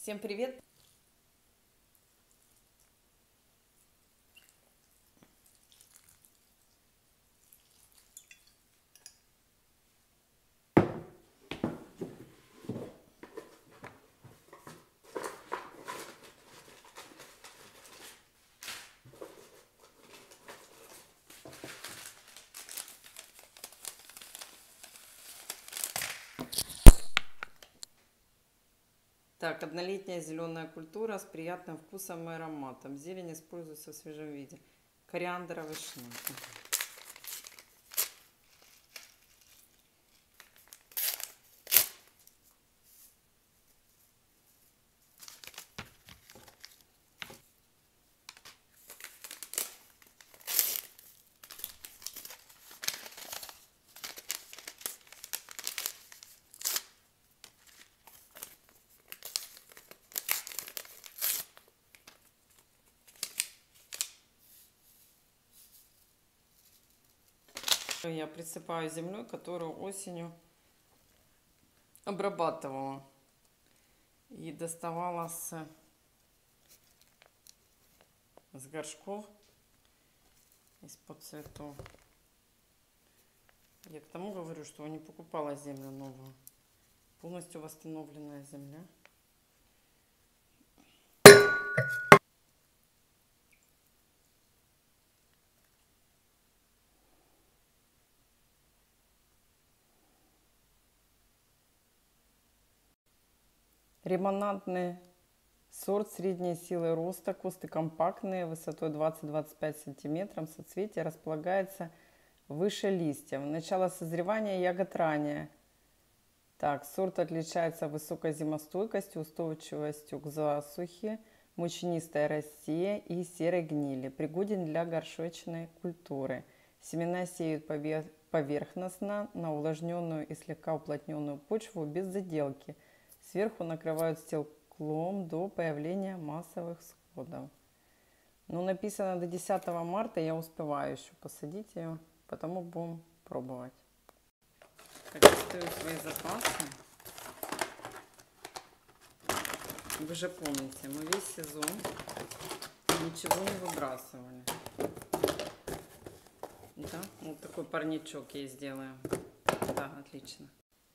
Всем привет! Так, однолетняя зеленая культура с приятным вкусом и ароматом. Зелень используется в свежем виде. Кориандровый шнек. Я присыпаю землей, которую осенью обрабатывала и доставала с горшков из-под цветов. Я к тому говорю, что не покупала землю новую. Полностью восстановленная земля. Ремонадный сорт средней силы роста, кусты компактные, высотой 20-25 сантиметров, соцветие располагается выше листьев. Начало созревания ягод ранее. Так, сорт отличается высокой зимостойкостью, устойчивостью к засухе, мучнистой росе и серой гнили. Пригоден для горшечной культуры. Семена сеют поверхностно на увлажненную и слегка уплотненную почву без заделки. Сверху накрывают стеклом до появления массовых всходов. Ну, написано до 10 марта, я успеваю еще посадить ее, потому будем пробовать. Так, достаю свои запасы. Вы же помните, мы весь сезон ничего не выбрасывали. Да, вот такой парничок я сделаю. Да, отлично.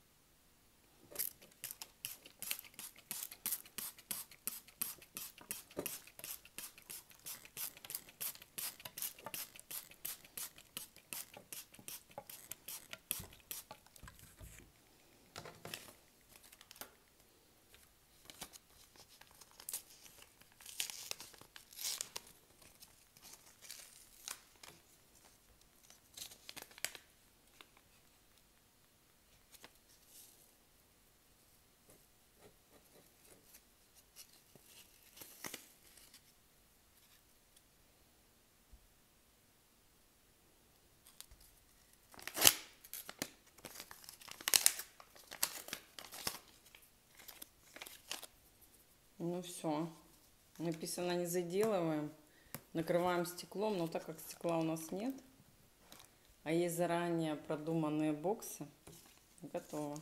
Ну все, написано не заделываем, накрываем стеклом, но так как стекла у нас нет, а есть заранее продуманные боксы, готово.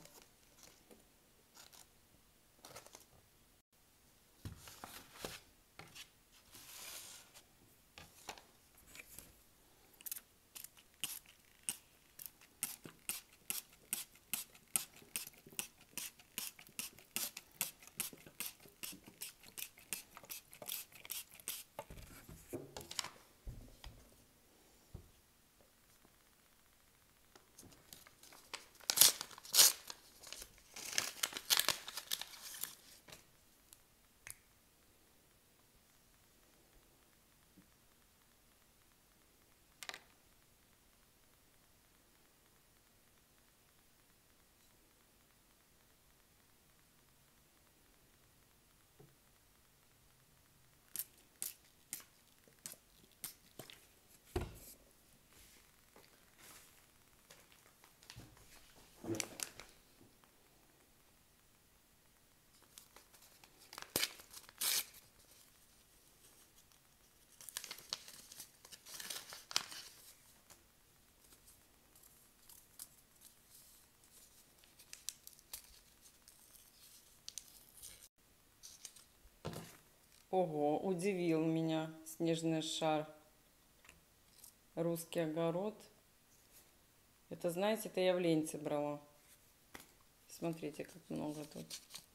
Ого, удивил меня снежный шар. Русский огород. Это, знаете, это я в ленте брала. Смотрите, как много тут.